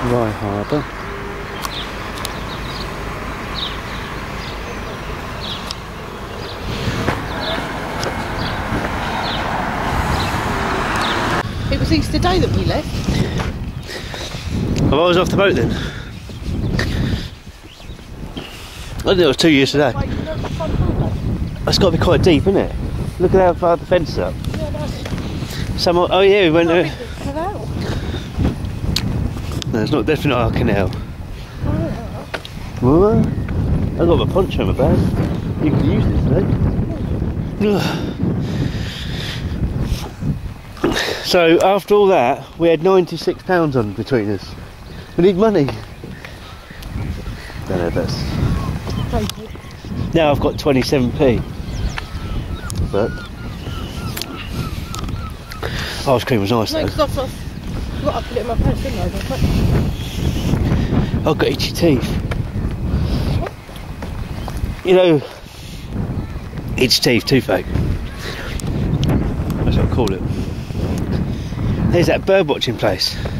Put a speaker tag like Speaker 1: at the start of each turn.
Speaker 1: Rye Harbour.
Speaker 2: It was Easter Day that we left.
Speaker 1: Oh, I was off the boat then. I think it was 2 years today. That's got to be quite deep, isn't it? Look at how far the fence is up.
Speaker 2: Yeah, that's...
Speaker 1: Oh yeah, we went there.
Speaker 2: Canal.
Speaker 1: No, it's not definitely our canal.
Speaker 2: Oh,
Speaker 1: What? I've got my poncho in my bag. You could use this today. So after all that, we had £96 on between us. We need money. Don't know if that's...
Speaker 2: thank you.
Speaker 1: Now I've got 27p. But ice cream was nice
Speaker 2: No,
Speaker 1: though.
Speaker 2: because I put it in my pants, didn't I?
Speaker 1: I've got itchy teeth. You know, itchy teeth, toothache. That's what I call it. There's that bird watching place.